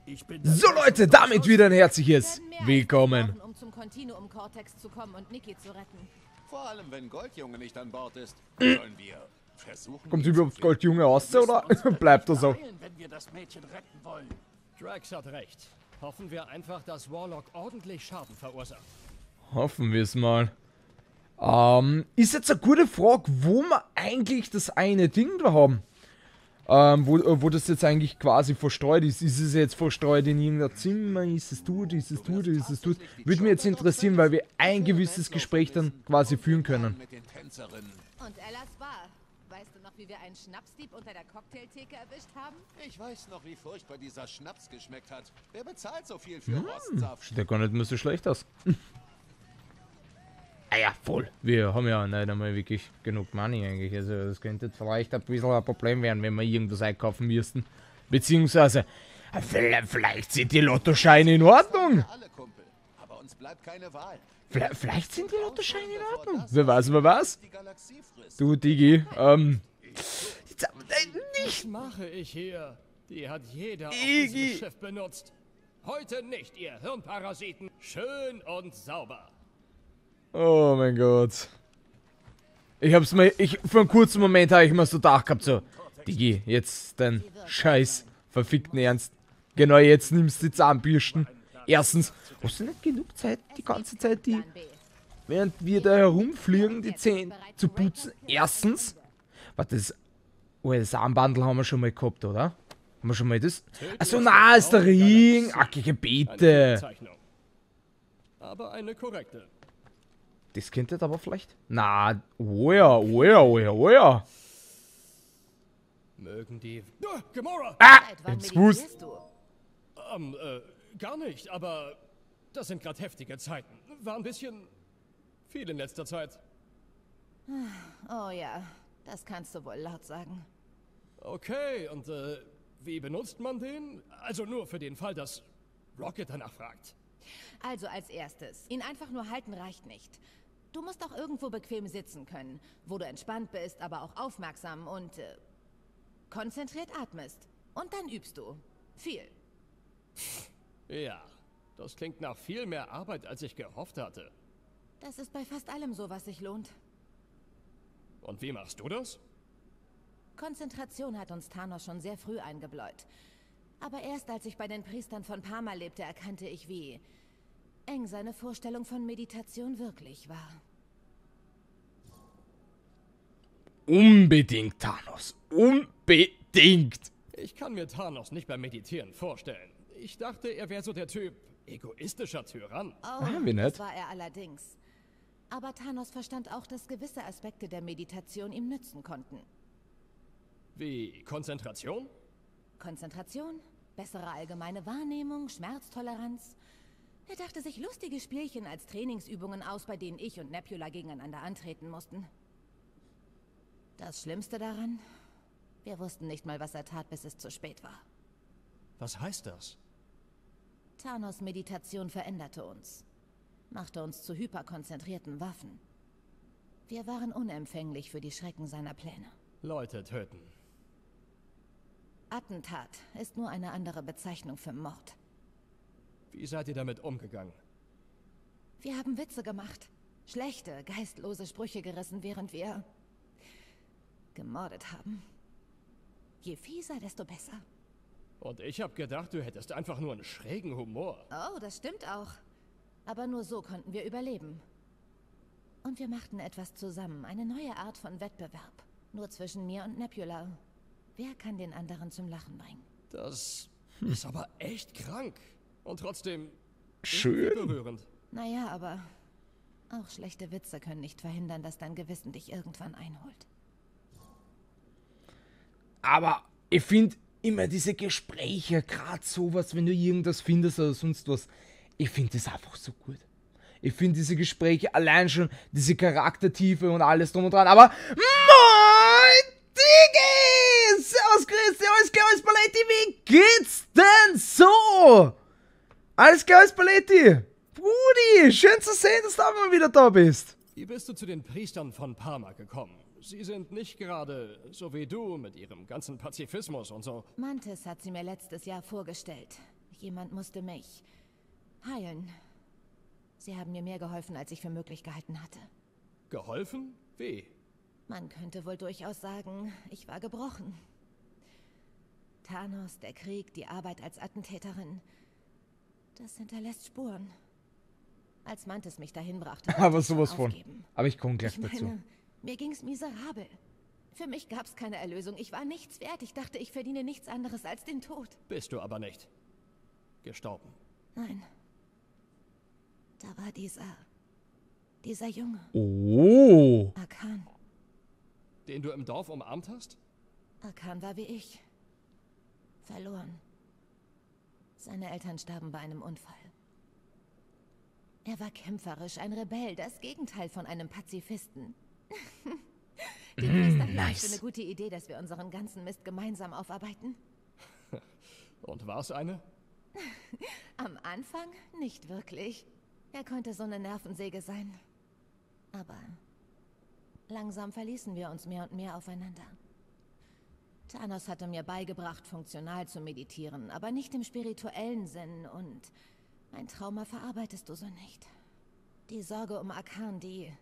So Leute, damit wieder ein herzliches Willkommen. Um zum Continuum Cortex zu kommen und Nikki zu retten. Vor allem, wenn Goldjunge nicht an Bord ist. Sollen wir versuchen... Kommt überhaupt Goldjunge aus, oder? Bleibt das so? Wenn wir das Mädchen retten wollen. Drax hat recht. Hoffen wir einfach, dass Warlock ordentlich Schaden verursacht. Hoffen wir es mal. Ist jetzt eine gute Frage, wo wir eigentlich das eine Ding da haben. Wo das jetzt eigentlich quasi verstreut ist. Ist es jetzt verstreut in irgendeinem Zimmer? Ist es dort? Ist es dort? Ist es dort? Würde mich jetzt interessieren, weil wir ein gewisses Gespräch dann quasi führen können. Mit den Tänzerinnen. Und Ellas Bar. Weißt du noch, wie wir einen Schnapsdieb unter der Cocktailtheke erwischt haben? Ich weiß noch, wie furchtbar dieser Schnaps geschmeckt hat. Wer bezahlt so viel für Rostsaft? Sieht ja gar nicht mehr so schlecht aus. Ah ja, voll. Wir haben ja nicht einmal wirklich genug Money eigentlich. Also das könnte jetzt vielleicht ein bisschen ein Problem werden, wenn wir irgendwas einkaufen müssten. Beziehungsweise, vielleicht sind die Lottoscheine in Ordnung. Alle Kumpel. Aber uns bleibt keine Wahl. Vielleicht sind die Lottoscheine in Ordnung. Wer weiß, wer was? Die Galaxie frisst. Du, Digi, Was mache ich hier? Die hat jeder auf Iggy. diesem Schiff benutzt. Heute nicht, ihr Hirnparasiten. Schön und sauber. Oh mein Gott. Für einen kurzen Moment habe ich mir so gedacht gehabt, so, Digi, jetzt dein Scheiß verfickten Ernst. Genau jetzt nimmst du die Zahnbürsten. Erstens, hast du nicht genug Zeit, die ganze Zeit, während wir da herumfliegen, die Zähne zu putzen? Erstens, das Armbandel haben wir schon mal gehabt, oder? Haben wir schon mal das? Achso, na, ist der Ring. Ackige Bitte. Bezeichnung. Aber eine korrekte. Das könnte aber vielleicht. Na, oh ja, oh ja, oh ja, oh ja. Mögen die... Gamora! Ah, Seit wann jetzt wusst. meditierst du? Gar nicht, aber das sind gerade heftige Zeiten. War ein bisschen viel in letzter Zeit. Oh ja, das kannst du wohl laut sagen. Okay, und wie benutzt man den? Also nur für den Fall, dass Rocket danach fragt. Also als erstes, ihn einfach nur halten reicht nicht. Du musst auch irgendwo bequem sitzen können, wo du entspannt bist, aber auch aufmerksam und konzentriert atmest. Und dann übst du. Viel. Ja, das klingt nach viel mehr Arbeit, als ich gehofft hatte. Das ist bei fast allem so, was sich lohnt. Und wie machst du das? Konzentration hat uns Thanos schon sehr früh eingebläut. Aber erst als ich bei den Priestern von Parma lebte, erkannte ich, wie eng seine Vorstellung von Meditation wirklich war. Unbedingt, Thanos. Unbedingt. Ich kann mir Thanos nicht beim Meditieren vorstellen. Ich dachte, er wäre so der Typ egoistischer Tyrann. Oh, wie nett. das war er allerdings. Aber Thanos verstand auch, dass gewisse Aspekte der Meditation ihm nützen konnten. Wie Konzentration? Konzentration, bessere allgemeine Wahrnehmung, Schmerztoleranz. Er dachte sich lustige Spielchen als Trainingsübungen aus, bei denen ich und Nebula gegeneinander antreten mussten. Das Schlimmste daran? Wir wussten nicht mal, was er tat, bis es zu spät war. Was heißt das? Thanos' Meditation veränderte uns. Machte uns zu hyperkonzentrierten Waffen. Wir waren unempfänglich für die Schrecken seiner Pläne. Leute töten. Attentat ist nur eine andere Bezeichnung für Mord. Wie seid ihr damit umgegangen? Wir haben Witze gemacht. Schlechte, geistlose Sprüche gerissen, während wir gemordet haben. Je fieser, desto besser. Und ich hab gedacht, du hättest einfach nur einen schrägen Humor. Oh, das stimmt auch. Aber nur so konnten wir überleben. Und wir machten etwas zusammen, eine neue Art von Wettbewerb. Nur zwischen mir und Nebula. Wer kann den anderen zum Lachen bringen? Das ist aber echt krank. Und trotzdem Schön. berührend. Naja, aber auch schlechte Witze können nicht verhindern, dass dein Gewissen dich irgendwann einholt. Aber ich finde immer diese Gespräche, gerade sowas, wenn du irgendwas findest oder sonst was, ich finde das einfach so gut. Ich finde diese Gespräche allein schon, diese Charaktertiefe und alles drum und dran, aber moin, Digi! Servus, grüß dich, alles klar, alles Paletti, wie geht's denn so? Alles klar, alles Paletti? Brudi, schön zu sehen, dass du auch mal wieder da bist. Wie bist du zu den Priestern von Parma gekommen? Sie sind nicht gerade so wie du mit ihrem ganzen Pazifismus und so. Mantis hat sie mir letztes Jahr vorgestellt. Jemand musste mich heilen. Sie haben mir mehr geholfen, als ich für möglich gehalten hatte. Geholfen? Wie? Man könnte wohl durchaus sagen, ich war gebrochen. Thanos, der Krieg, die Arbeit als Attentäterin, das hinterlässt Spuren. Als Mantis mich dahin brachte, Aber wollte ich schon sowas von. aufgeben. Aber ich komme gleich Ich dazu. meine, mir ging's miserabel. Für mich gab's keine Erlösung. Ich war nichts wert. Ich dachte, ich verdiene nichts anderes als den Tod. Bist du aber nicht. Gestorben. Nein. Da war dieser Junge, Oh. Arkan. Den du im Dorf umarmt hast? Arkan war wie ich. Verloren. Seine Eltern starben bei einem Unfall. Er war kämpferisch, ein Rebell, das Gegenteil von einem Pazifisten. Die Priester hielten es für eine gute Idee, dass wir unseren ganzen Mist gemeinsam aufarbeiten. Und war's eine? Am Anfang nicht wirklich. Er konnte so eine Nervensäge sein. Aber langsam verließen wir uns mehr und mehr aufeinander. Thanos hatte mir beigebracht, funktional zu meditieren, aber nicht im spirituellen Sinn und ein Trauma verarbeitest du so nicht. Die Sorge um Arkan,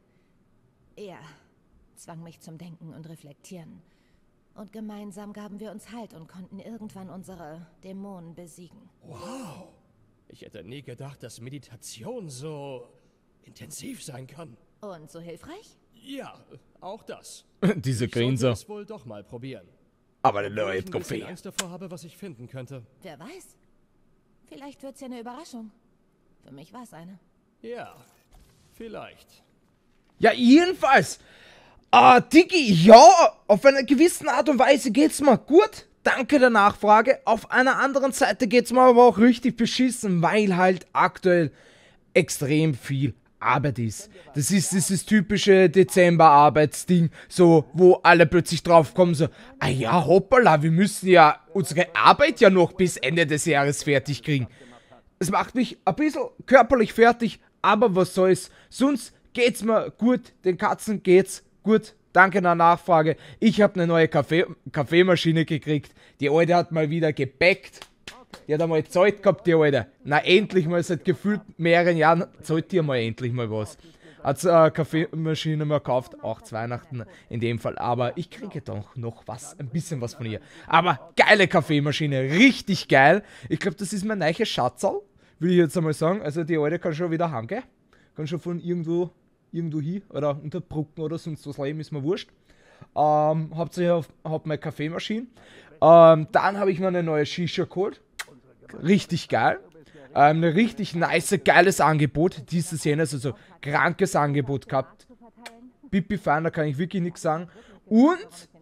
er zwang mich zum Denken und Reflektieren. Und gemeinsam gaben wir uns Halt und konnten irgendwann unsere Dämonen besiegen. Wow. Ich hätte nie gedacht, dass Meditation so intensiv sein kann. Und so hilfreich? Ja, auch das. Diese Ich sollte Grinser. es wohl doch mal probieren. Aber der Obwohl neue ich ein bisschen Kaffee. Angst davor habe, was ich finden könnte. Wer weiß. Vielleicht wird's ja eine Überraschung. Für mich war's eine. Ja, vielleicht. Ja, jedenfalls. Diggi, ja, auf eine gewisse Art und Weise geht's mir gut. Danke der Nachfrage. Auf einer anderen Seite geht's mir aber auch richtig beschissen, weil halt aktuell extrem viel Arbeit ist. Das ist dieses typische Dezember-Arbeitsding, so, wo alle plötzlich draufkommen, so, ah ja, hoppala, wir müssen ja unsere Arbeit ja noch bis Ende des Jahres fertig kriegen. Es macht mich ein bisschen körperlich fertig, aber was soll's. Sonst geht's mir gut, den Katzen geht's gut. Danke der Nachfrage. Ich habe eine neue Kaffeemaschine gekriegt. Die alte hat mal wieder gebackt. Die hat einmal Zeit gehabt, die alte. Na endlich mal, seit gefühlt mehreren Jahren zahlt die mal endlich mal was. Hat eine Kaffeemaschine mal gekauft, auch zu Weihnachten in dem Fall. Aber ich kriege doch noch was, ein bisschen was von ihr. Aber geile Kaffeemaschine, richtig geil. Ich glaube, das ist mein neues Schatzal, will ich jetzt einmal sagen. Also die alte kann schon wieder hangehen. Kann schon von irgendwo hin oder unter Brücken oder sonst was leben, ist mir wurscht. Hauptsächlich hab meine Kaffeemaschine. Dann habe ich mir eine neue Shisha geholt. Richtig geil. Ein richtig nice, geiles Angebot. Dieses jenes, also krankes Angebot gehabt. Pipi fein, da kann ich wirklich nichts sagen. Und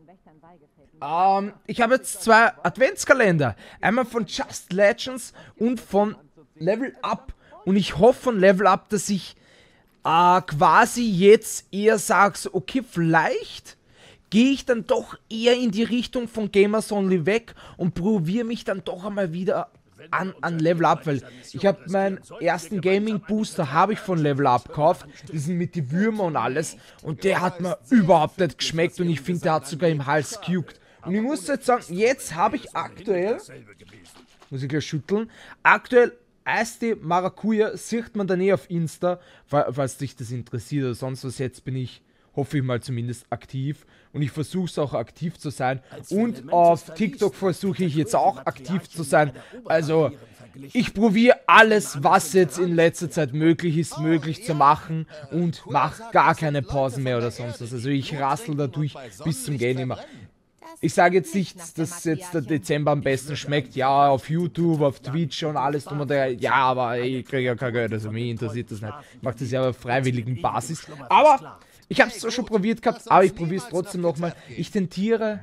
ich habe jetzt 2 Adventskalender. Einmal von Just Legends und von Level Up. Und ich hoffe von Level Up, dass ich quasi jetzt eher sage, so, okay, vielleicht gehe ich dann doch eher in die Richtung von Gamers Only weg und probiere mich dann doch einmal wieder an Level Up, weil ich habe meinen ersten Gaming Booster habe ich von Level Up gekauft, diesen mit die Würmer und alles, und der hat mir überhaupt nicht geschmeckt und ich finde, der hat sogar im Hals gejuckt. Und ich muss jetzt sagen, jetzt habe ich aktuell, muss ich gleich schütteln, aktuell Eistee Maracuja sieht man dann eh auf Insta, falls dich das interessiert oder sonst was. Jetzt bin ich, hoffe ich mal, zumindest aktiv. Und ich versuche es auch aktiv zu sein. Und auf TikTok versuche ich jetzt auch aktiv zu sein. Also ich probiere alles, was jetzt in letzter Zeit möglich ist, möglich zu machen. Und mache gar keine Pausen mehr oder sonst was. Also ich rassel da durch bis zum Gehen immer. Ich sage jetzt nicht, dass jetzt der Dezember am besten schmeckt. Ja, auf YouTube, auf Twitch und alles drum und dran. Ja, aber ich kriege ja kein Geld, also mich interessiert das nicht. Ich mache das ja auf freiwilligen Basis. Aber ich habe es zwar schon probiert gehabt, aber ich probiere es trotzdem nochmal. Ich tendiere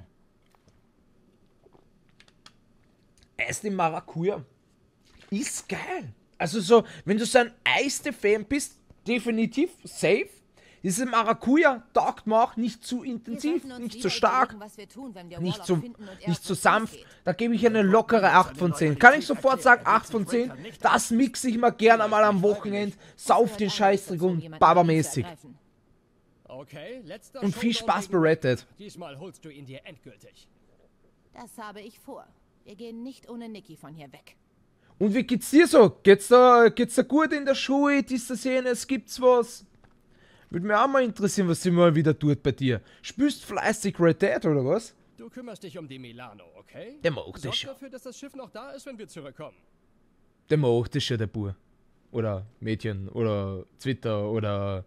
Eistee Maracuja ist geil. Also so, wenn du so ein Eistee-Fan bist, definitiv safe. Diese Maracuja taugt mir auch nicht zu intensiv, nicht zu stark, nicht zu sanft. Da gebe ich eine lockere 8 von 10. Kann ich sofort sagen, 8 von 10. Das mixe ich mal gerne mal am Wochenende. Sauf den Scheißdreck und babamäßig. Okay, letzter Und viel Showdown Spaß bei gegen- Red Dead. Diesmal holst du ihn dir endgültig. Das habe ich vor. Wir gehen nicht ohne Niki von hier weg. Und wie geht's dir so? Geht's da gut in der Schule? Dies, das, jenes? Gibt's was? Würde mich auch mal interessieren, was sie mal wieder tut bei dir. Spielst fleißig Red Dead oder was? Du kümmerst dich um die Milano, okay? Der macht das Sorg schon. dafür, dass das Schiff noch da ist, wenn wir zurückkommen. Der macht das schon, der Bub. Oder Mädchen. Oder Zwitter. Oder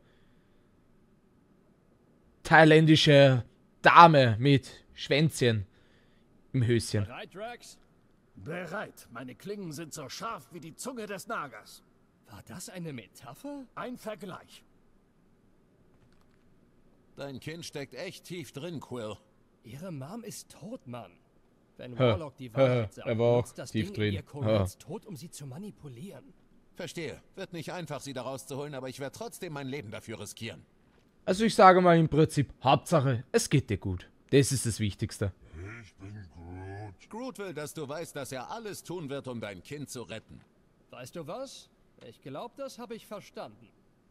thailändische Dame mit Schwänzchen im Höschen. Bereit, Drax? Bereit. Meine Klingen sind so scharf wie die Zunge des Nagers. War das eine Metapher? Ein Vergleich. Dein Kind steckt echt tief drin, Quill. Ihre Mom ist tot, Mann. Wenn Hä, Warlock die Wahrheit sagt, er war auch nutzt das tief Ding drin. ihr Corells Tod, um sie zu manipulieren. Verstehe. Wird nicht einfach, sie da rauszuholen, aber ich werde trotzdem mein Leben dafür riskieren. Also ich sage mal im Prinzip, Hauptsache, es geht dir gut. Das ist das Wichtigste. Groot will, dass du weißt, dass er alles tun wird, um dein Kind zu retten. Weißt du was? Ich glaube, das habe ich verstanden.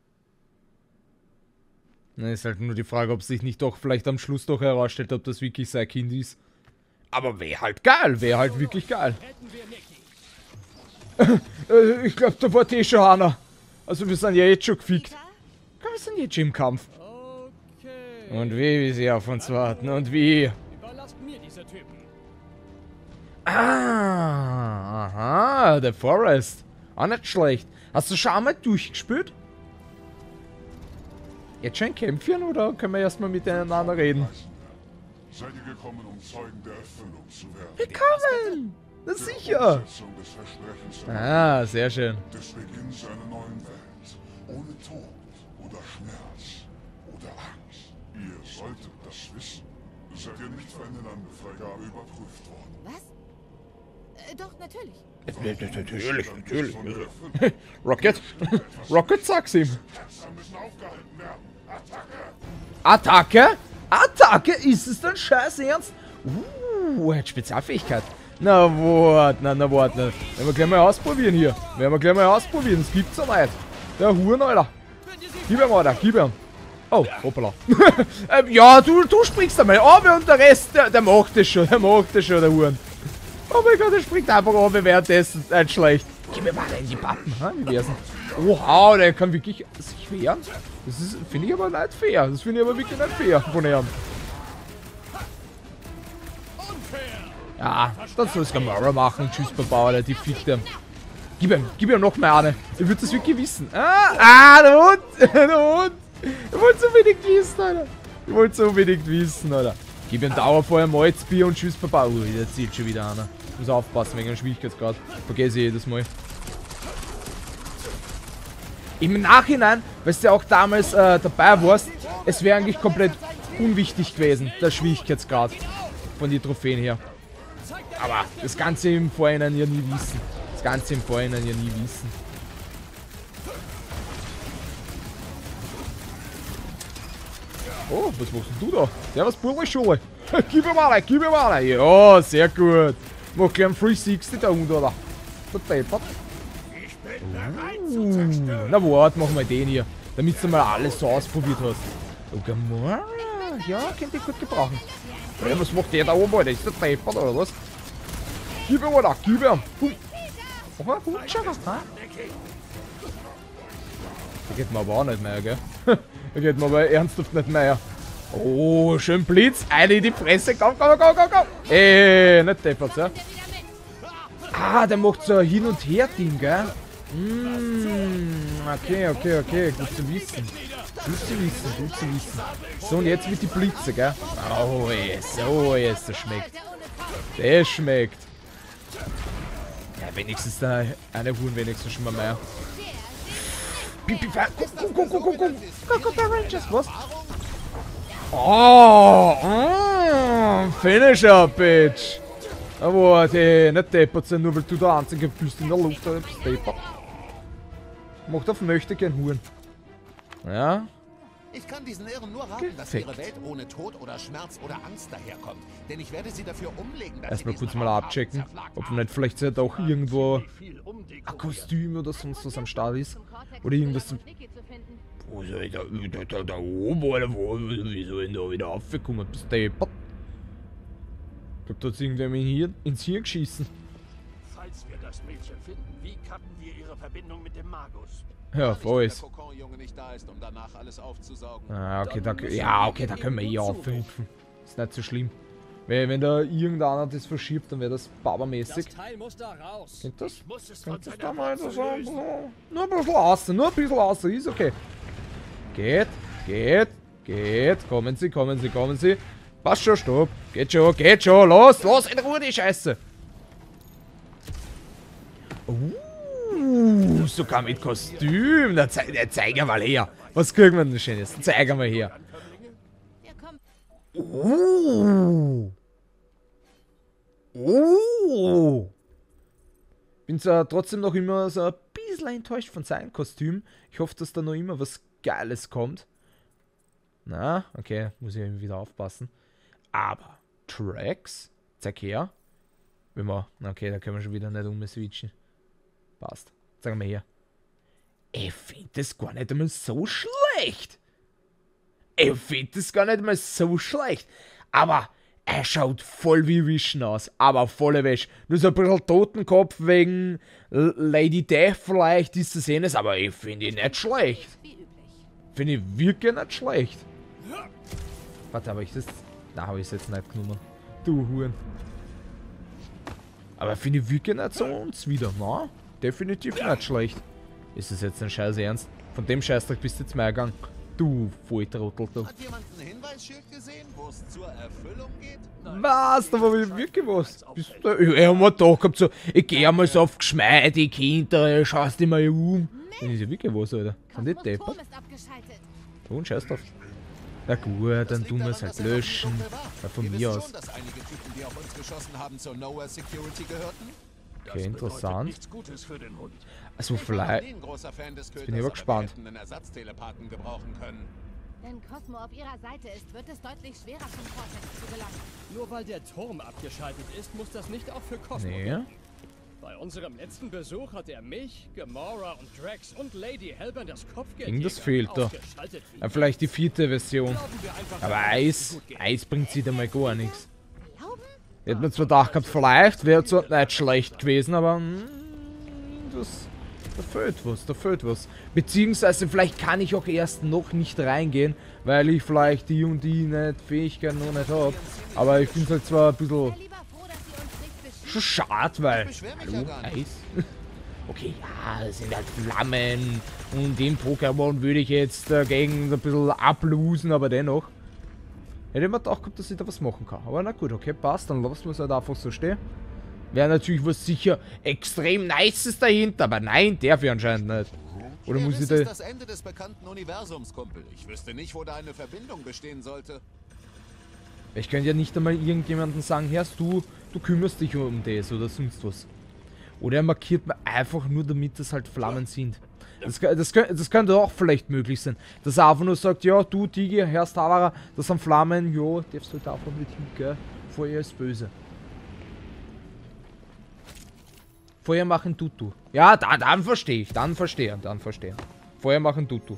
Na, ist halt nur die Frage, ob sich nicht doch vielleicht am Schluss doch herausstellt, ob das wirklich sein Kind ist. Aber wäre halt geil, wäre halt wirklich geil. Hätten wir Nicky. Ich glaube, da war eh schon einer. Also wir sind ja jetzt schon gefickt. Peter? Komm, wir sind jetzt schon im Kampf. Okay. Und wie sie auf uns warten und wie. Überlasst mir diese Typen. Ah, aha, der Forest. Auch nicht schlecht. Hast du schon einmal durchgespielt? Jetzt schon ein Kämpfchen oder können wir erstmal miteinander reden? Seid ihr gekommen, um Zeugen der Erfüllung zu werden? Willkommen! Na Der sicher! Umsetzung des Versprechens Ah, sehr schön. des Beginns einer neuen Welt. Ohne Tod oder Schmerz oder Angst. Ihr solltet das wissen. Seid ihr nicht für eine Landefreigabe überprüft worden? Was? Doch, natürlich. Natürlich. Rocket? Rocket, sag's ihm. Da müssen aufgehalten werden. Attacke? Attacke? Ist es dann scheiß ernst? Er hat Spezialfähigkeit. Na wart, na wart. Werden wir gleich mal ausprobieren hier. Werden wir gleich mal ausprobieren. Das gibt's ja nicht. Der Huren, Alter. Gib ihm, Alter. Gib ihm. Oh, hoppala. Ja, du springst einmal runter und der Rest, der macht das schon. Der macht das schon, der Huren. Oh mein Gott, der springt einfach runter währenddessen. Nicht schlecht. Gib mir mal in die Pappen. Ha? Wie wär's denn? Oha, der kann wirklich sich wehren. Das ist, finde ich aber nicht fair. Das finde ich aber wirklich nicht fair von ihm. Ja, das soll es Gamora machen. Tschüss, Baba, Alter, die fickt ihm. Gib ihm noch mal eine. Er wird das wirklich wissen. Der Hund. Der Hund. Er wollte so unbedingt wissen, Alter. Ich wollte so unbedingt wissen, Alter. Gib ihm Dauerfeuer, Malzbier und tschüss, Baba. Jetzt zieht schon wieder einer. Muss aufpassen wegen dem Schwierigkeitsgrad. Vergesse ich jedes Mal. Im Nachhinein, weil du ja auch damals dabei warst, es wäre eigentlich komplett unwichtig gewesen, der Schwierigkeitsgrad von den Trophäen her. Aber das Ganze im Vorhinein ja nie wissen. Das Ganze im Vorhinein ja nie wissen. Oh, was machst denn du da? Servus, Burgerschule. Gib ihm mal, gib ihm mal. Ja, sehr gut. Mach gleich einen 360 da unten, oder? Der Deppert. Na warte, machen wir den hier. Damit du mal alles so ausprobiert hast. Oh, Gamora. Ja, könnte ich gut gebrauchen. Ja, was macht der da oben, Alter? Ist der Deppert, oder was? Gib ihm, Alter, gib ihm. Oh, gut, schau mal. Da geht mir aber auch nicht mehr, gell? Da geht mir aber ernsthaft nicht mehr. Oh, schön Blitz. Eine in die Fresse. Komm. Nicht deppert, ja? Ah, der macht so ein Hin- und Her-Ding, gell? Okay. Gut zu wissen. So, und jetzt mit die Blitze, gell? Oh, yes, das schmeckt. Das schmeckt. Ja, wenigstens da eine Huhn, wenigstens schon mal mehr. Pipi, guck, Rangers, was? Oh, Finisher, Bitch. Aber die nicht deppert sind, nur weil du der Einzige bist in der Luft, oder bist deppert. Macht auf möchte gern Huren. Ja. Ich kann diesen Irren nur raten, dass ihre Welt ohne Tod oder Schmerz oder Angst daherkommt. Denn ich werde sie dafür umlegen, dass Erstmal sie kurz diesen mal Raum abchecken, zerflagt ob haben. nicht vielleicht ja doch irgendwo Viel ein umdekoriert. Kostüm oder sonst was am Start ist. Oder irgendwas zum... Wo soll ich da oben, Alter? Wie soll ich da wieder raufgekommen? Bist du deppert? Ich glaub, da hat irgendwer mir ins Hirn geschissen. Falls wir das das Mädchen finden, wie kappen wir ihre Verbindung mit dem Magus? Ja, voll. Der Kokon-Junge nicht da ist, um danach alles aufzusaugen. Ah, okay, da können wir eh aufhüpfen. Ist nicht so schlimm. Wenn da irgendeiner das verschiebt, dann wäre das babamäßig. Das Teil muss da raus. Kennt das? Ich muss es von Kennt das seiner da mal Wurzel so? lösen. Nur ein bisschen außen, nur ein bisschen außen, ist okay. Geht. Kommen Sie. Passt schon, stopp. Geht schon, los, in Ruhe die Scheiße. Sogar mit Kostüm. Na, zeig mal her. Was kriegen wir denn Schönes? Zeig mal her. Wir kommen. Bin zwar trotzdem noch immer so ein bisschen enttäuscht von seinem Kostüm. Ich hoffe, dass da noch immer was Geiles kommt. Na, okay, muss ich eben wieder aufpassen. Aber Tracks, zeig her. Wenn wir, okay, da können wir schon wieder nicht switchen. Passt. Zeig mal her. Ich finde das gar nicht einmal so schlecht. Aber er schaut voll wie Vision aus. Aber volle Wäsche. Nur so ein bisschen Totenkopf wegen Lady Death vielleicht ist das jenes. Aber ich finde ihn nicht schlecht. Wie üblich. Finde ich wirklich nicht schlecht. Warte, aber ich das... Na, habe ich es jetzt nicht genommen. Du Huren. Aber finde ich wirklich nicht so uns wieder. Na, definitiv nicht schlecht. Ist das jetzt ein Scheiß Ernst? Von dem Scheißdreck bist du jetzt mal gegangen. Du Volltrottel, du. Hat jemand ein Hinweisschild gesehen, wo es zur Erfüllung geht? Was? Da war ich wirklich was. Bist du da? Ich hab mir gedacht gehabt, so, ich geh einmal so auf geschmeidig hinter, schaust dich mal um. Das ist ja wirklich was, Alter. Sind die Kosmos deppert? Turm ist abgeschaltet. Und scheiß drauf. Na gut, dann tun wir es halt löschen. Ja, von mir aus. Schon, dass einige Typen, die auf uns geschossen haben, zur Nowhere Security gehörten? Okay, interessant. Nichts Gutes für den Hund. Also Ich war noch nie vielleicht... ein großer Fan des Köders, bin ich aber gespannt. wir hätten einen Ersatztelepathen gebrauchen können. Wenn Cosmo auf ihrer Seite ist, wird es deutlich schwerer zum Vortex zu gelangen. Nur weil der Turm abgeschaltet ist, muss das nicht auch für Cosmo Nee. gelten. Bei unserem letzten Besuch hat er mich, Gamora und Drax und Lady Hellburn das Kopfgeld Irgendwas fehlt da. ausgeschaltet. Ja, vielleicht die 4. Version. Glauben wir einfach Aber daran, dass Eis... es gut geht. Eis bringt sie da mal gar nichts. Glauben? Ich hätte mir zwar gedacht gehabt, vielleicht wäre es zwar nicht schlecht gewesen, aber... da fehlt was. Beziehungsweise vielleicht kann ich auch erst noch nicht reingehen, weil ich vielleicht die und die nicht Fähigkeiten noch nicht habe. Aber ich finde es halt zwar ein bisschen Wäre lieber froh, dass sie uns nicht beschützen. schon schade, weil... Ich beschwer mich ja Hallo, gar nicht. Eis? Okay, ja, es sind halt Flammen und den Pokémon würde ich jetzt dagegen ein bisschen ablosen, aber dennoch. Hätte ich mir gedacht gehabt, dass ich da was machen kann. Aber na gut, okay, passt, dann lassen wir es halt einfach so stehen. Wäre natürlich was sicher extrem Nices dahinter, aber nein, darf ich anscheinend nicht. Oder muss ich Gewiss da... ist das Ende des bekannten Universums, Kumpel. Ich wüsste nicht, wo da eine Verbindung bestehen sollte. Ich könnte ja nicht einmal irgendjemandem sagen, hörst du kümmerst dich um das oder sonst was. Oder er markiert mir einfach nur, damit das halt Flammen sind. Das könnte auch vielleicht möglich sein. Dass er einfach nur sagt, ja, du Digi, Herr Stavara, das sind Flammen, ja, darfst du halt einfach nicht hin, gell? Feuer ist böse. Feuer machen Tutu. Ja, dann verstehe ich, dann verstehe. Feuer machen Tutu.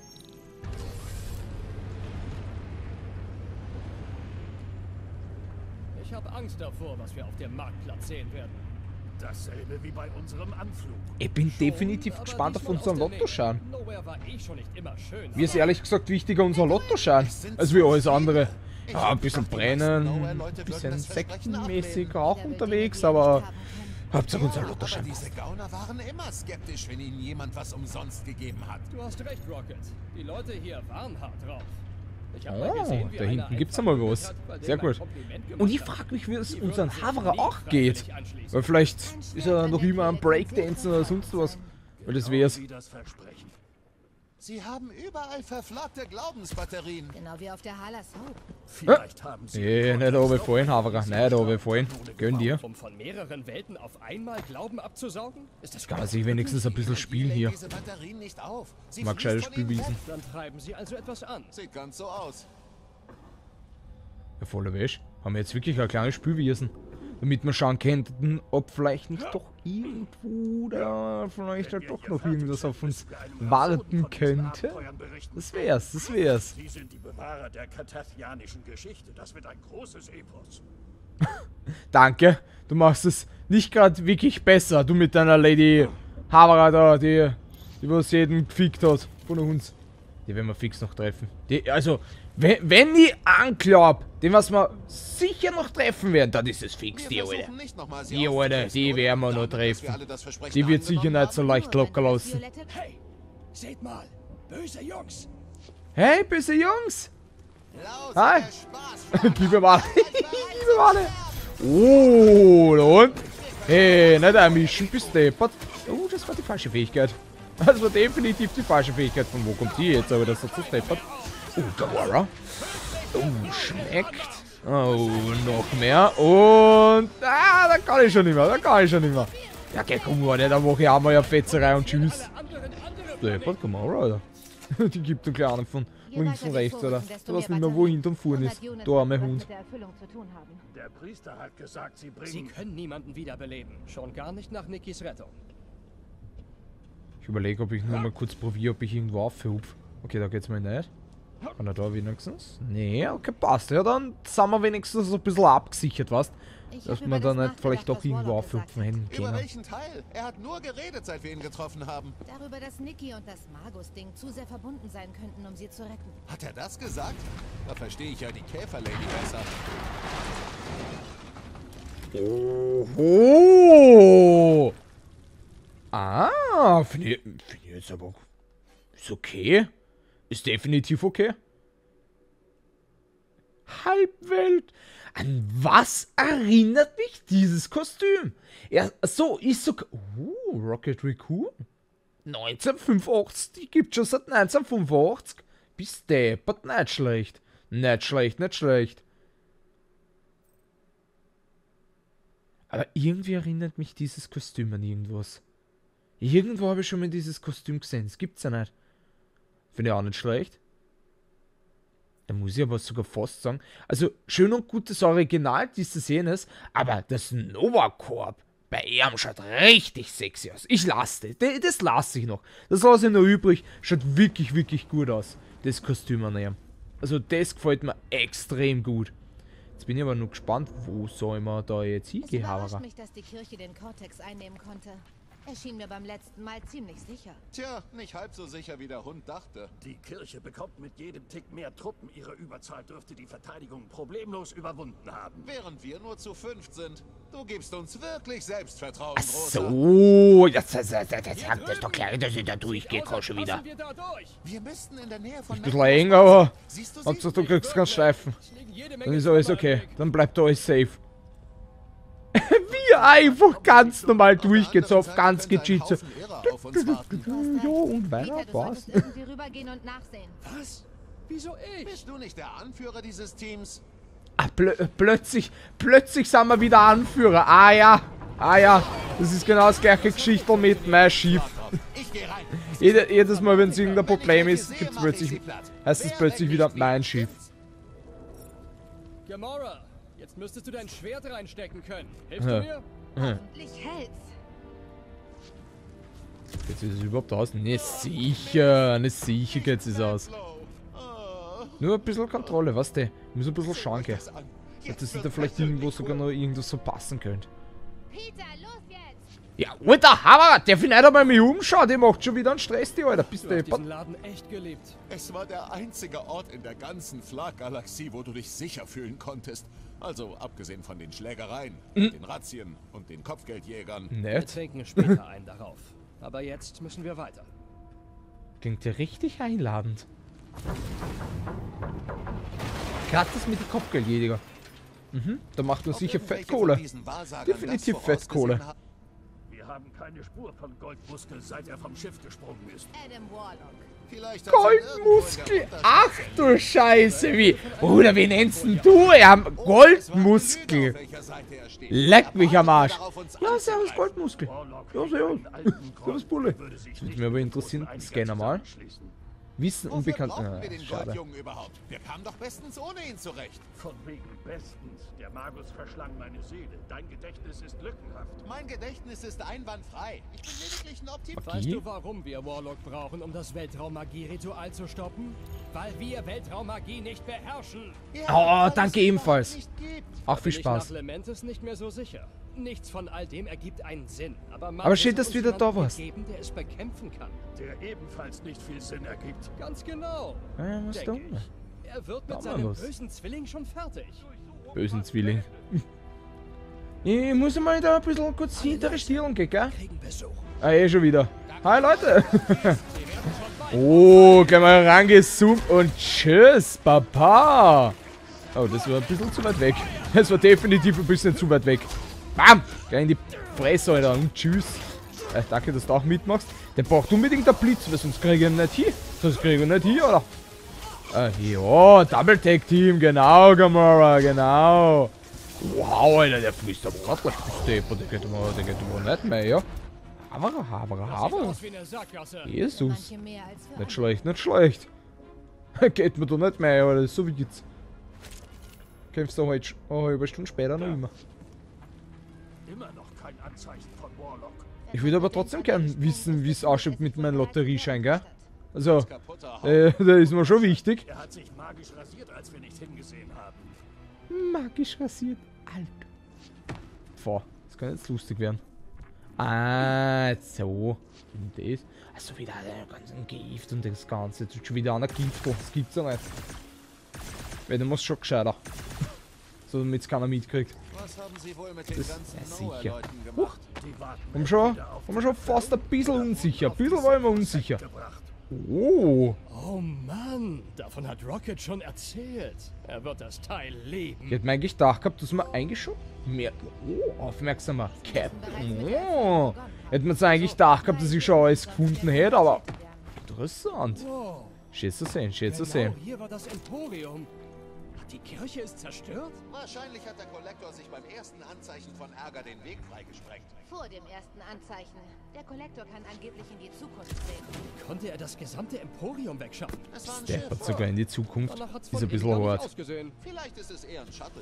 Ich habe Angst davor, was wir auf dem Marktplatz sehen werden. Dasselbe wie bei unserem Anflug. Ich bin definitiv Aber gespannt auf diesmal unseren aus der Lottoschein. Nähe. Nowhere war schon nicht immer schön. Mir ist ehrlich gesagt wichtiger unser Lottoschein, als wie alles andere. Ja, ein bisschen brennen, ein bisschen sektenmäßig auch unterwegs, aber Hauptsache unser Aber Lottoschein. diese Gauner waren immer skeptisch, wenn ihnen jemand was umsonst gegeben hat. Du hast recht, Rocket. Die Leute hier waren hart drauf. Ich hab Oh, mal gesehen, wie da einer hinten gibt's einfach einmal was. hat, bei dem Sehr ein gut. Kompliment gemacht Und ich hat. frage mich, wie es Die unseren würden sich Havara nie auch geht. freiwillig anschließen. Weil vielleicht ist er noch immer am Breakdancen oder sonst was. Weil das wär's. Wie das Versprechen. Sie haben überall verflagte Glaubensbatterien. Genau wie auf der Halas Hope. Vielleicht haben sie... Nicht runterfallen, Havara. Nicht runterfallen. Gönn dir. Um von mehreren Welten auf einmal Glauben abzusaugen? Ist das Kann man sich wenigstens ein bisschen spielen hier. Diese Batterien nicht auf. Sie Mag fließt gescheites von ihnen Spielwiesen. weg. Dann treiben sie also etwas an. Sieht ganz so aus. Ja, voller Wäsche. Haben wir jetzt wirklich ein kleines Spielwesen. Damit wir schauen könnten, ob vielleicht nicht doch irgendwo da vielleicht halt doch noch irgendwas auf uns warten könnte. Das wär's, das wär's. Sie sind die Bewahrer der karthachianischen Geschichte. Das wird ein großes Epos. Danke. Du machst es nicht gerade wirklich besser. Du mit deiner Lady Havara da, die was jeden gefickt hat von uns. Die werden wir fix noch treffen. Die, also, wenn ich anglaub, den was wir sicher noch treffen werden, dann ist es fix, die Alter. Die Alter, die werden wir noch treffen. Die wird sicher nicht so leicht locker lassen. Hey, seht mal, böse Jungs. Hey, böse Jungs! Hi! Liebe Wale! Liebe Wale! Oh, und? Hey, nicht einmischen, bist deppert. Oh, das war die falsche Fähigkeit. Das war definitiv die falsche Fähigkeit. Von wo kommt die jetzt? Aber das hat so deppert. Oh, Gamora. Oh, schmeckt. Oh, noch mehr. Und... Ah, da kann ich schon nicht mehr. Da kann ich schon nicht mehr. Ja, okay, komm mal, da mache ich einmal ja Fetzerei und tschüss. Deppert, Gamora, Alter. Die gibt einen kleinen von links und rechts, oder? Du weißt nicht mehr, wo hinten und vorne ist. Der arme Hund. Der Priester hat gesagt, sie Sie bringen... können niemanden wiederbeleben. Schon gar nicht nach Nikis Rettung. Ich überlege, ob ich nur mal kurz probiere, ob ich irgendwo aufhupf. Okay, da geht's mal nicht. Kann er da wenigstens? Nee, okay, passt. Ja, dann sind wir wenigstens so ein bisschen abgesichert, weißt? Dass wir dann nicht vielleicht auch irgendwo aufhupfen hätten Über können. welchen Teil? Er hat nur geredet, seit wir ihn getroffen haben. Darüber, dass Nikki und das Magus-Ding zu sehr verbunden sein könnten, um sie zu retten. Hat er das gesagt? Da verstehe ich ja die Käferlady besser. Oh! Ah, finde ich jetzt aber... Ist okay. Ist definitiv okay. Halbwelt. An was erinnert mich dieses Kostüm? Ja, so, ist so... Rocket Raccoon? 1985, die gibt's schon seit 1985. Bis deppert, nicht schlecht. Nicht schlecht, nicht schlecht. Aber irgendwie erinnert mich dieses Kostüm an irgendwas. Irgendwo habe ich schon mal dieses Kostüm gesehen. Das gibt's ja nicht. Finde ich auch nicht schlecht. Da muss ich aber sogar fast sagen. Also, schön und gut das Original dieses jenes, aber das Nova Corp bei ihm schaut richtig sexy aus. Ich lasse das. Das lasse ich noch. Das lasse ich noch übrig. Schaut wirklich, wirklich gut aus. Das Kostüm an ihm. Also, das gefällt mir extrem gut. Jetzt bin ich aber nur gespannt, wo soll man da jetzt Es hingehen, überrascht Havara? mich, dass die Kirche den Cortex einnehmen konnte. Er schien mir beim letzten Mal ziemlich sicher. Tja, nicht halb so sicher, wie der Hund dachte. Die Kirche bekommt mit jedem Tick mehr Truppen. Ihre Überzahl dürfte die Verteidigung problemlos überwunden haben. Während wir nur zu 5 sind. Du gibst uns wirklich Selbstvertrauen, Ach Großer. so, das ist doch klar, dass ich da durchgehe, kann schon wieder. Passen wir da durch. Wir müssten in der Nähe von... Ein bisschen eng, aber Siehst du sie? Hauptsache du kriegst keinen Streifen. Es liegen jede Menge Dann ist alles Trümmer im okay. Weg. Dann bleibt alles safe. Wie einfach ganz normal durchgeht, so auf ganz gechillt. So. Auf uns warten. Ja, und weiter, Peter, du was? solltest irgendwie rübergehen und nachsehen. Was? Wieso ich? Bist du nicht der Anführer dieses Teams? Ah, plötzlich sind wir wieder Anführer. Ah ja, das ist genau das gleiche Geschichte mit mein Schiff. Ich geh rein. Jedes Mal, wenn es irgendein Problem ist, gibt's plötzlich, heißt es plötzlich wieder mein Schiff. Gamora, jetzt müsstest du dein Schwert reinstecken können. Hilfst du mir? Hoffentlich hält's. Jetzt ist es überhaupt aus. Ne, sicher geht es aus. Nur ein bisschen Kontrolle, weißt du? Muss ein bisschen schauen, gell? Dass das da vielleicht irgendwo sogar noch irgendwas so passen könnte. Peter, los jetzt! Ja, Alter, Hammer! Der nicht einmal mich umschaut, der macht schon wieder einen Stress, die Alter. Bist Du du hast deppert? diesen Laden echt geliebt. Es war der einzige Ort in der ganzen Flag-Galaxie, wo du dich sicher fühlen konntest. Also abgesehen von den Schlägereien, den Razzien und den Kopfgeldjägern. Wir Nett. trinken später ein darauf. Aber jetzt müssen wir weiter. Klingt ja richtig einladend. Gerade das mit den Kopfgeldjäger. Da macht man sicher Fettkohle. Definitiv Fettkohle. Wir haben keine Spur von Goldmuskel, seit er vom Schiff gesprungen ist. Adam Warlock. Vielleicht Goldmuskel! Ach du Scheiße, wie? Bruder, wie nennst denn du? Er hat Goldmuskel. Leck mich am Arsch. Ja, servus Goldmuskel. Ja, servus. Servus Bulle. Das würde mich aber interessieren. Scanner mal. Wissen Wofür unbekannt. brauchen wir den Schade. Goldjungen überhaupt? Wir kamen doch bestens ohne ihn zurecht. Von wegen bestens. Der Magus verschlang meine Seele. Dein Gedächtnis ist lückenhaft. Mein Gedächtnis ist einwandfrei. Ich bin lediglich ein Optimist. Weißt du, warum wir Warlock brauchen, um das Weltraummagie-Ritual zu stoppen? Weil wir Weltraummagie nicht beherrschen. Oh, danke ebenfalls. Auch viel Bin ich Spaß. nach Lementis nicht mehr so sicher. Nichts von all dem ergibt einen Sinn. Aber schön, dass du wieder da warst. Geben, der es bekämpfen kann. Der ebenfalls nicht viel Sinn ergibt. Ganz genau. Ja, was denke da? ich. Er wird Da mit mal seinem was. bösen Zwilling schon fertig. Bösen Zwilling. Ich muss mal da ein bisschen kurz interessieren gehen, gell? Kriegen Besuch. Ah, schon wieder. Hi, Leute. Oh, gleich mal rangezoomt und tschüss, Papa. Oh, das war ein bisschen zu weit weg. Das war definitiv ein bisschen zu weit weg. Bam! Gleich in die Fresse, Alter. Und tschüss. Danke, dass du auch mitmachst. Der braucht unbedingt einen Blitz, weil sonst kriege ich ihn nicht hier. Sonst kriege ich ihn nicht hier, oder? Ja, Double Tag Team. Genau, Gamora, genau. Wow, Alter, der frisst aber ordentlich Stepper. Der geht aber nicht mehr, ja. Aber. Aus wie eine Sackgasse. Jesus. Manche mehr als für Nicht schlecht, nicht schlecht. Geht mir doch nicht mehr, aber das ist so wie jetzt. Kämpfst du heute eine halbe Stunde später noch immer. Immer noch kein Anzeichen von Warlock. Ich würde aber trotzdem gern wissen, wie es ausschaut mit meinem Lotterieschein, gell? Also, Kaputter Haut. der ist mir schon wichtig. Er hat sich magisch rasiert, als wir nicht hingesehen haben. Magisch rasiert. Alt. Boah, das kann jetzt lustig werden. Ah, so. Und das. Also wieder der ganzen Gift und das Ganze. Jetzt schon wieder einer Gift. Das gibt's ja nicht. Weil der muss schon gescheiter. So, damit es keiner mitkriegt. Was haben Sie wohl mit den Das ganzen ist sicher. Noah-Leuten gemacht? Die warten War mir schon fast ein bisschen unsicher. Ein bisschen war ich mir unsicher. gebracht. Oh. Oh Mann, davon hat Rocket schon erzählt. Er wird das Teil lieben. Ich hätte mir eigentlich gedacht gehabt, dass man eigentlich schon mehr. Oh, aufmerksamer Captain. Oh. Hätte man es eigentlich gedacht gehabt, dass ich schon alles gefunden hätte, aber. Interessant. Wow. Schön zu sehen, schön zu Genau, sehen. hier war das Emporium. Die Kirche ist zerstört? Wahrscheinlich hat der Kollektor sich beim ersten Anzeichen von Ärger den Weg freigesprengt. Vor dem ersten Anzeichen. Der Kollektor kann angeblich in die Zukunft sehen. Konnte er das gesamte Emporium wegschaffen? Es war ein Der hat Schiff. sogar in die Zukunft. Danach hat's Ist von ein innen bisschen gar nicht hart. ausgesehen. Vielleicht ist es eher ein Shuttle.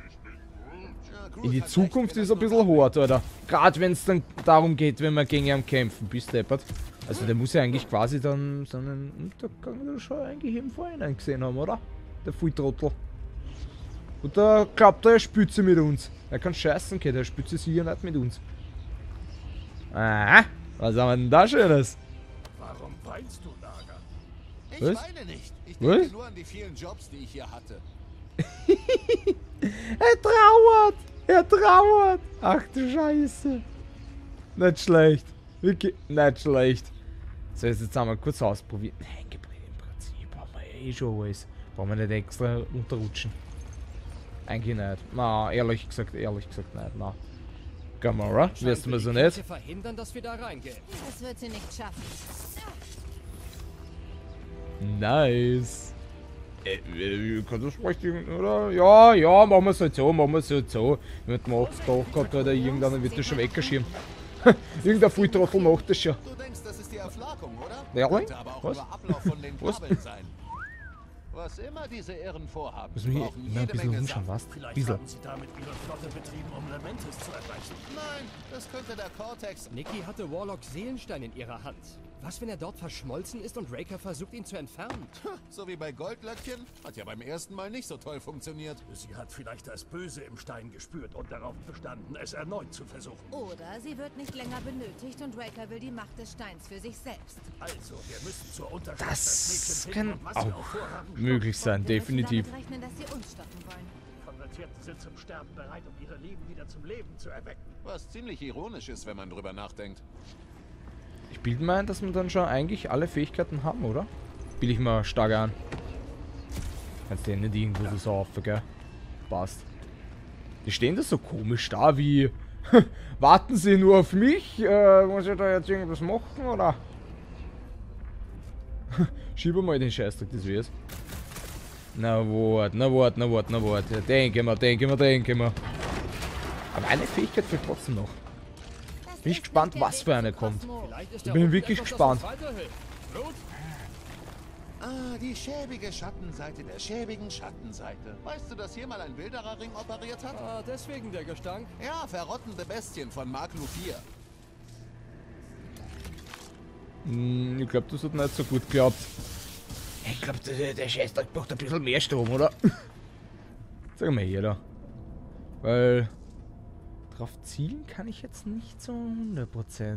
Ja, Groot In die hat Zukunft recht, ist ein wenn bisschen hart, oder? Gerade wenn es dann darum geht, wenn man gegen ihn kämpfen, bis deppert. Also der muss ja eigentlich quasi dann seinen Untergang da schon eigentlich im Vorhinein gesehen haben, oder? Der Volltrottel. Und da glaubt er spürt sie mit uns. Er kann scheißen, okay, der spürt sie sicher nicht mit uns. Aha, was haben wir denn da Schönes? Warum weinst du, Naga? Ich Was? weine nicht. Ich Was? denke nur an die vielen Jobs, die ich hier hatte. Er trauert! Er trauert! Ach du Scheiße! Nicht schlecht. Wirklich nicht schlecht. So, jetzt einmal kurz ausprobieren. Nein, im Prinzip brauchen wir eh schon alles. Brauchen wir nicht extra unterrutschen. Eigentlich nicht. Na, ehrlich gesagt nicht. Na. Gamora, wirst du mir so nicht? Verhindern, dass wir da reingehen. Das wird sie nicht schaffen. Nice. Kann das vielleicht oder? Ja, machen wir es halt so, Wird man auch doch gehabt, oder irgendeiner wird das schon weggeschirmt. Irgendein Volltrottel macht das schon. Du denkst, das ist die Erflagung, oder? Ehrlich? Könnte aber auch Was? nur Ablauf von den Was? Kabeln sein. Was immer diese Irren vorhaben, Muss sie mich hier brauchen immer ein jede bisschen Menge umschauen, Saft. was? Vielleicht Bisschen. haben sie damit ihre Flotte betrieben, um Lementis zu erreichen. Nein, das könnte der Cortex. Nikki hatte Warlocks Seelenstein in ihrer Hand. Was, wenn er dort verschmolzen ist und Raker versucht, ihn zu entfernen? So wie bei Goldlöckchen. Hat ja beim ersten Mal nicht so toll funktioniert. Sie hat vielleicht das Böse im Stein gespürt und darauf bestanden, es erneut zu versuchen. Oder sie wird nicht länger benötigt und Raker will die Macht des Steins für sich selbst. Also, wir müssen zur Unterschrift Das Mädchen kann finden und was wir auch vorhaben, möglich sein, Wir müssen definitiv. damit rechnen, dass sie uns stoppen wollen. Die Konvertierten sind zum Sterben bereit, um ihre Leben wieder zum Leben zu erwecken. Was ziemlich ironisch ist, wenn man drüber nachdenkt. Ich bilde mir ein, dass wir dann schon eigentlich alle Fähigkeiten haben, oder? Bilde ich mal stark an. Kannst du ja nicht irgendwo so saufen, gell? Passt. Die stehen da so komisch da wie... Warten Sie nur auf mich? Muss ich da jetzt irgendwas machen, oder? Schiebe mal den Scheißdreck, das wär's. Na wart. Denke mal. Aber eine Fähigkeit fehlt trotzdem noch. Das Bin ich ist nicht gespannt, der was Weg für zum eine kommt. Kosmos. Vielleicht ist Ich da bin unten wirklich etwas, das gespannt. uns weiterhilft. Blut? Ah, die schäbige Schattenseite der schäbigen Schattenseite. Weißt du, dass hier mal ein Wildererring operiert hat? Ah, deswegen der Gestank. Ja, verrottende Bestien von Mark Luthor. Ich glaube, das hat nicht so gut geklappt. Ich glaube, der Scheißdreck braucht ein bisschen mehr Strom, oder? Sag mal jeder. Weil drauf zielen kann ich jetzt nicht so 100%.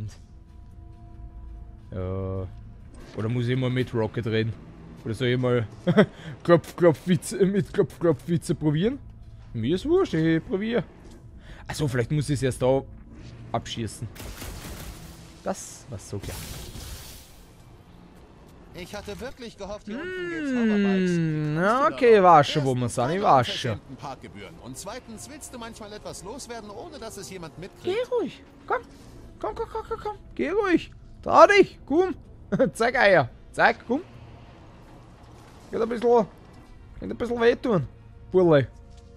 Ja. Oder muss ich mal mit Rocket reden? Oder soll ich mal Klopf-Klopf-Witze probieren? Mir ist wurscht, ich probiere. Achso, vielleicht muss ich es erst da abschießen. Das war so klar. Ich hatte wirklich gehofft, hier unten gibt's Hoverbikes. Ja, okay, war schon, wo wir sind, ich war schon. Parkgebühren. Und zweitens, willst du manchmal etwas loswerden, ohne dass es jemand Geh mitkriegt? ruhig, komm. Komm. Geh ruhig. Trau dich, komm. Zeig Eier. Zeig, komm. Geht ein bisschen wehtun, Burle.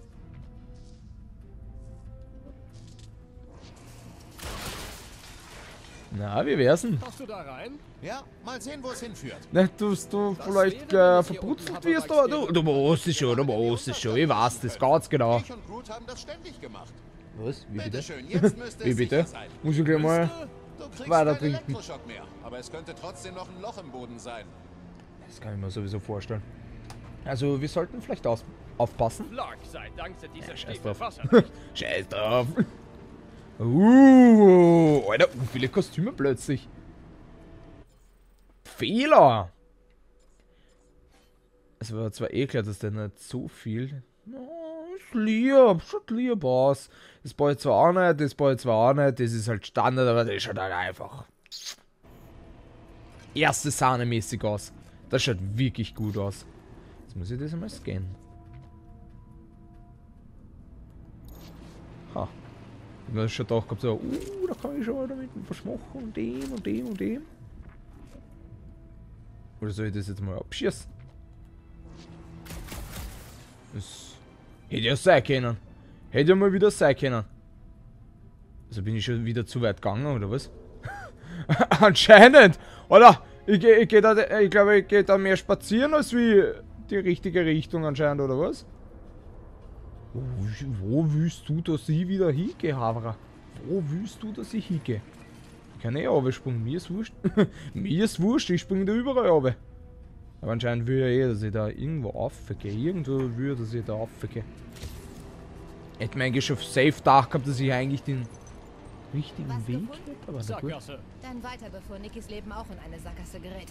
Na, wie wär's denn? Passt du da rein? Ja, mal sehen, wo es hinführt. Ne, du vielleicht verbrutzelt wirst, aber du musst es schon, Ich weiß das ganz genau. Ich und Groot haben das ständig gemacht. Was? Wie bitte? Bitteschön, jetzt müsste Wie es bitte? sicher sein. Muss ich gleich mal Du kriegst weiter keinen trinken. Elektroschock mehr, aber es könnte trotzdem noch ein Loch im Boden sein. Das kann ich mir sowieso vorstellen. Also, wir sollten vielleicht aufpassen. Lark, sei Dank sind diese Scheiß Stiefel drauf. wasserdicht. Scheiß drauf. Alter, viele Kostüme plötzlich. Fehler. Es war zwar eh klar, dass der nicht so viel... No, ist lieb, schaut lieb aus. Das brauche ich zwar auch nicht, das ist halt Standard, aber das schaut halt einfach... Erste Sahne-mäßig aus. Das schaut wirklich gut aus. Jetzt muss ich das einmal scannen. Ha. Ich habe schon gedacht, so, da kann ich schon damit was machen und dem und dem und dem. Oder soll ich das jetzt mal abschießen? Das hätte ja sein können. Hätte ja mal wieder sein können. Also bin ich schon wieder zu weit gegangen, oder was? Anscheinend! Oder? Ich glaube, ich gehe da mehr spazieren als wie die richtige Richtung anscheinend, oder was? Wo willst du, dass ich wieder hingehe, Havra? Wo willst du, dass ich hingehe? Ich kann eh runterspringen, mir ist wurscht. Mir ist wurscht, ich springe da überall runter. Aber anscheinend will er eh, dass ich da irgendwo raufgehe. Irgendwo will er, dass ich da raufgehe. Hätte mir eigentlich schon safe gedacht gehabt, dass ich eigentlich den richtigen Was Weg gefunden? hätte, aber na gut. Sackgasse. Dann weiter, bevor Nickys Leben auch in eine Sackgasse gerät.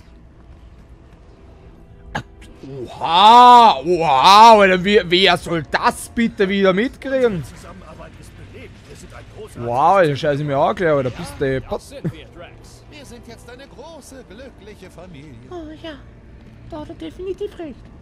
Oha! Wow! Alter, wer soll das bitte wieder mitkriegen? Zusammenarbeit ist belebt. Wir sind ein großer... Wow, Alter, scheiße mir auch gleich, Alter, bist du Das sind wir, Drax. Wir sind jetzt eine große, glückliche Familie. Oh ja, da hat er definitiv recht.